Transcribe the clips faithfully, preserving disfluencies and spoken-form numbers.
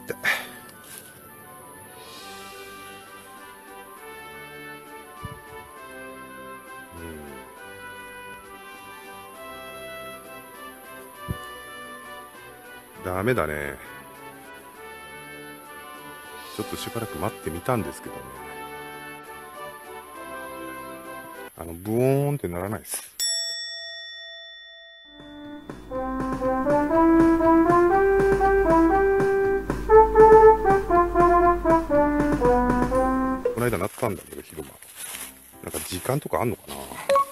痛い。うん。ダメだね。ちょっとしばらく待ってみたんですけどね。あの、ブオーンってならないです。この間なったんだけど、昼間。なんか時間とかあんのかな。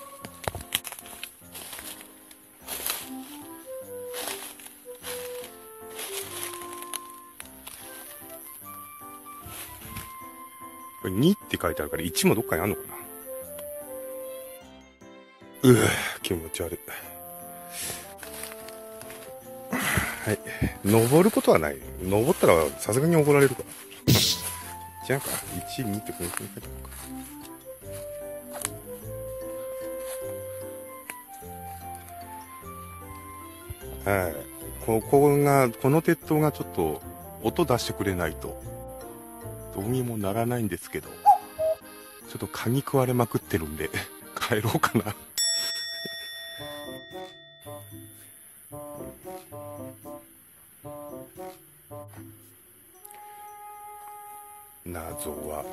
これにって書いてあるからいちもどっかにあんのかな。うぅ、気持ち悪い。はい。登ることはない。登ったらさすがに怒られるから。違うか。いち、にってこの辺に書いてあるか。はい。ここが、この鉄塔がちょっと音出してくれないと、どうにもならないんですけど、ちょっと鍵食われまくってるんで、帰ろうかな。謎は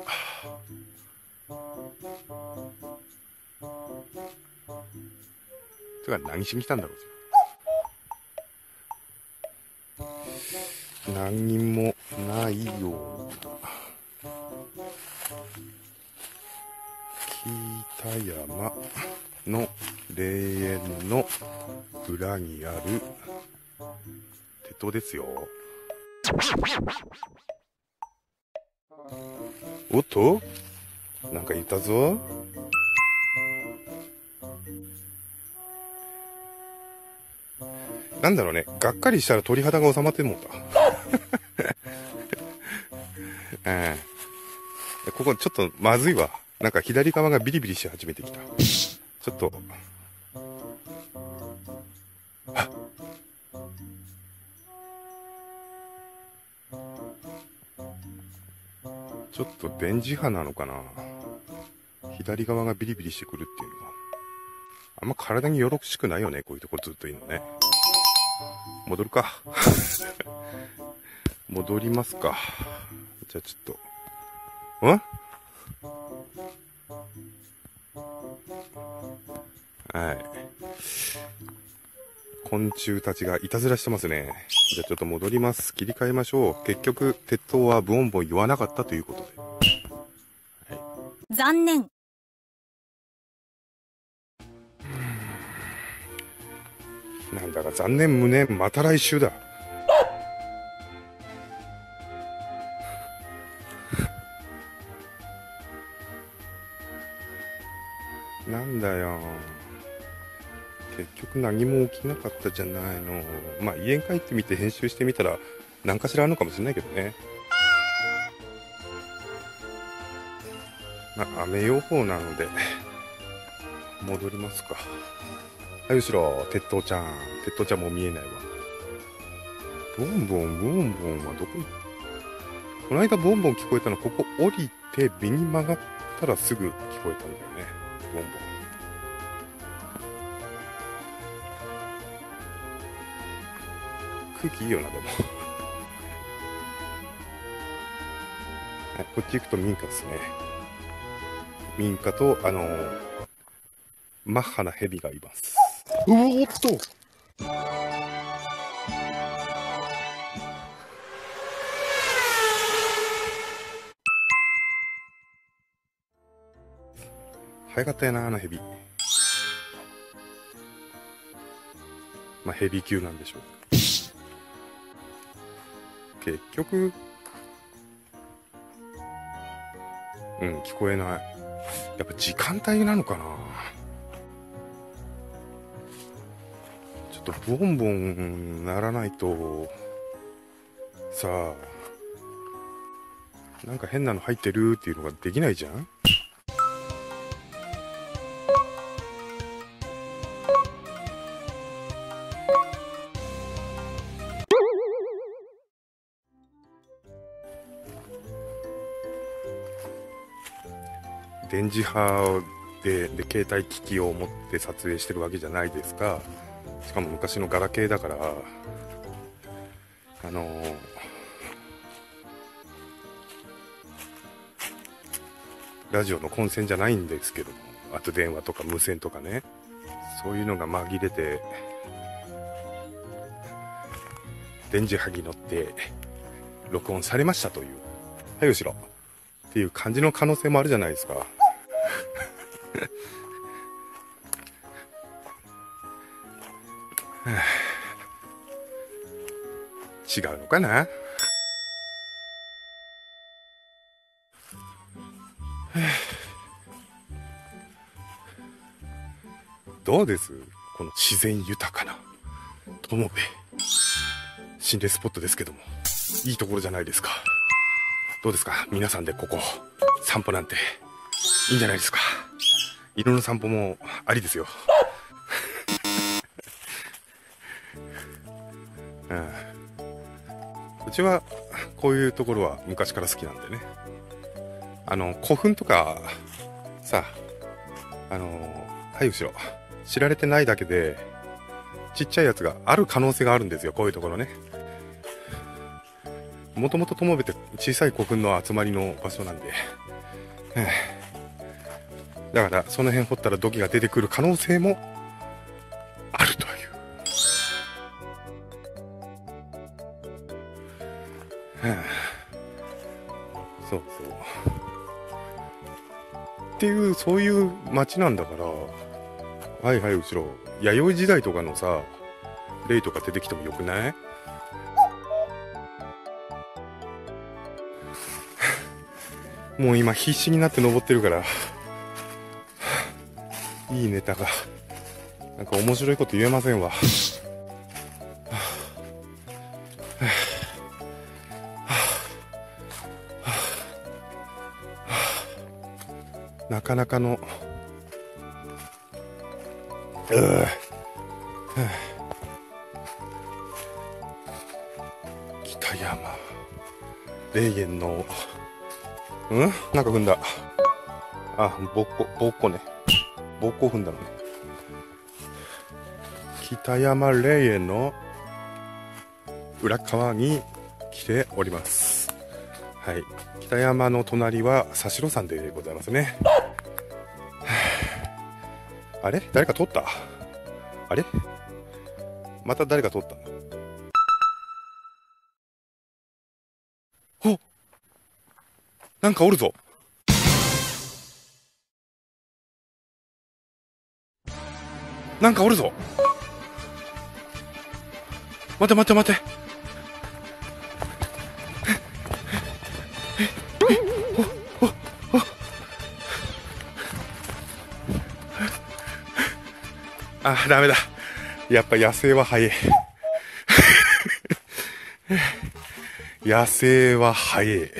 てか何しに来たんだろう。何にもないような北山の霊園の裏にある鉄塔ですよ。おっと、なんかいたぞ。なんだろうね、がっかりしたら鳥肌が収まってもうた。うん、ここちょっとまずいわ。なんか左側がビリビリし始めてきた。ちょっと、あ、ちょっと電磁波なのかな。左側がビリビリしてくるっていうのはあんま体によろしくないよね。こういうとこずっといいのね。戻るか。戻りますか。じゃあちょっと、んはい。昆虫たちがいたずらしてますね。じゃあちょっと戻ります。切り替えましょう。結局、鉄塔はブオンボン言わなかったということで。はい、 残念。 なんだか残念無念、また来週だ。なんだよ。結局何も起きなかったじゃないの。まあ家に帰ってみて編集してみたら何かしらあるのかもしれないけどね。まあ雨予報なので戻りますか。はい、後ろ鉄塔ちゃん。鉄塔ちゃんも見えないわ。ボンボンボンボンはどこに。この間ボンボン聞こえたの、ここ降りて右に曲がったらすぐ聞こえたんだよね。ボンボン。空気いいよな、でも。はい、こっち行くと民家ですね。民家と、あのー、マッハな蛇がいます。うおーっと、早かったよな、あの蛇。まあ、蛇級なんでしょう。結局、うん、聞こえない。やっぱ時間帯なのかな。ちょっとボンボンならないと、さあ、なんか変なの入ってるっていうのができないじゃん。 電磁波で、で、携帯機器を持って撮影してるわけじゃないですか。しかも昔のガラケーだから、あのー、ラジオの混線じゃないんですけども、あと電話とか無線とかね、そういうのが紛れて、電磁波に乗って録音されましたという、はい、後ろっていう感じの可能性もあるじゃないですか。違うのかな。どうですこの自然豊かな友部心霊スポットですけども、いいところじゃないですか。どうですか皆さんでここ散歩なんていいんじゃないですか。犬の散歩もありですよ。うん、うちはこういうところは昔から好きなんでね。あの古墳とかさ、あのはい後ろ知られてないだけでちっちゃいやつがある可能性があるんですよ。こういうところね。もともと友部って小さい古墳の集まりの場所なんで、だからその辺掘ったら土器が出てくる可能性もあるという。そうそうっていう、そういう街なんだから、はいはい後ろ弥生時代とかのさ霊とか出てきてもよくない？もう今必死になって登ってるからいいネタがなんか面白いこと言えませんわ。なかなかのうぅ北山霊園のうんなんか踏んだ。あ、ぼっこ、ぼっこね。ぼっこ踏んだのね。北山霊園の裏側に来ております。はい。北山の隣は佐代山でございますね。あれ誰か通った？あれまた誰か通ったんだ。お！なんかおるぞ。なんかおるぞ。待て待て待て。お、お、お。あ、ダメだ。やっぱ野生は早い。野生は早い。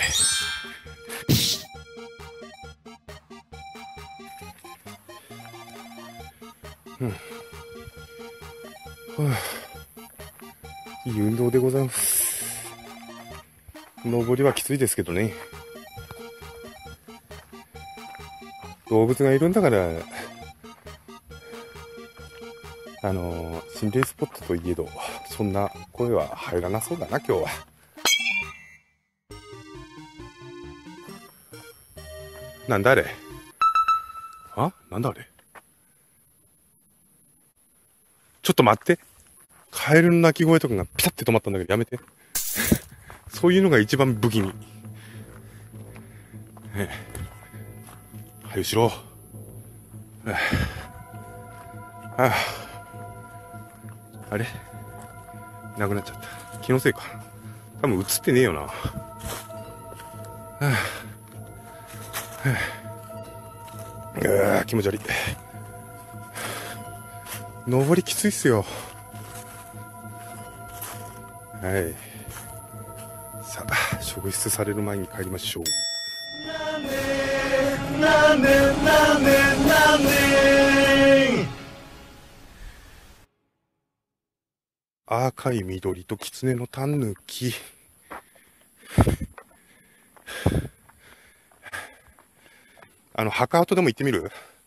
うん。はあ、いい運動でございます。登りはきついですけどね。動物がいるんだから、あのー、心霊スポットといえど、そんな声は入らなそうだな、今日は。なんだあれ？あ？なんだあれ？ちょっと待って。カエルの鳴き声とかがピタって止まったんだけどやめて。そういうのが一番不気味。ええ、はい、後ろ。ええ、ああ、あれなくなっちゃった。気のせいか。多分映ってねえよな。はあ、はあ、うわ気持ち悪い。登りきついっすよ。はい。さあ、職質される前に帰りましょう。なねなねなねなね。赤い緑と狐のタヌキ。 あの、墓跡でも行ってみる？